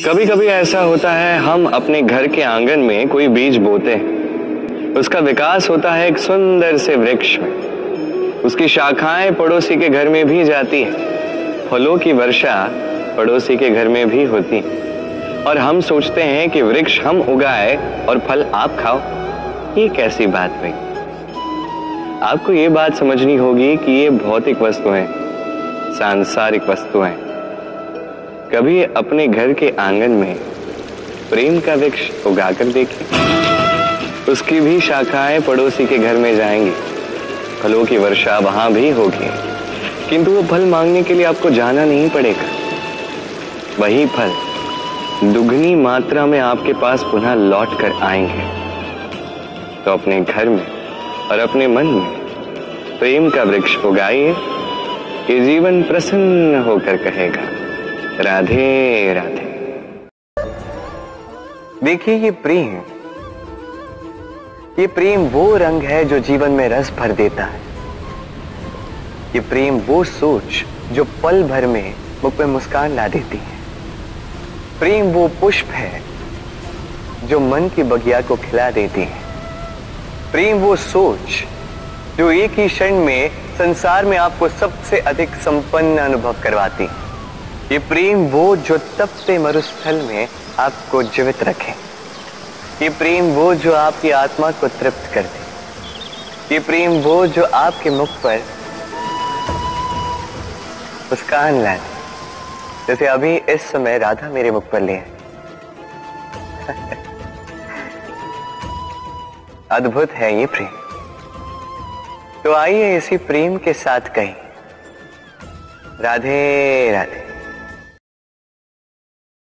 कभी कभी ऐसा होता है, हम अपने घर के आंगन में कोई बीज बोते हैं, उसका विकास होता है एक सुंदर से वृक्ष में। उसकी शाखाएं पड़ोसी के घर में भी जाती है, फलों की वर्षा पड़ोसी के घर में भी होती है, और हम सोचते हैं कि वृक्ष हम उगाए और फल आप खाओ। ये कैसी बात हुई? आपको ये बात समझनी होगी कि ये भौतिक वस्तुएं, सांसारिक वस्तुएं। कभी अपने घर के आंगन में प्रेम का वृक्ष उगाकर देखिए। उसकी भी शाखाएं पड़ोसी के घर में जाएंगी, फलों की वर्षा वहां भी होगी, किंतु वो फल मांगने के लिए आपको जाना नहीं पड़ेगा। वही फल दुगनी मात्रा में आपके पास पुनः लौट कर आएंगे। तो अपने घर में और अपने मन में प्रेम का वृक्ष उगाइए, कि जीवन प्रसन्न होकर कहेगा राधे राधे। देखिए, ये प्रेम वो रंग है जो जीवन में रस भर देता है। ये प्रेम वो सोच जो पल भर में मुख पे मुस्कान ला देती है। प्रेम वो पुष्प है जो मन की बगिया को खिला देती है। प्रेम वो सोच जो एक ही क्षण में संसार में आपको सबसे अधिक संपन्न अनुभव करवाती है। ये प्रेम वो जो तपते मरुस्थल में आपको जीवित रखे। ये प्रेम वो जो आपकी आत्मा को तृप्त कर दे। ये प्रेम वो जो आपके मुख पर मुस्कान ला दे, जैसे अभी इस समय राधा मेरे मुख पर ले आए। अद्भुत है ये प्रेम। तो आइए इसी प्रेम के साथ कहें राधे राधे।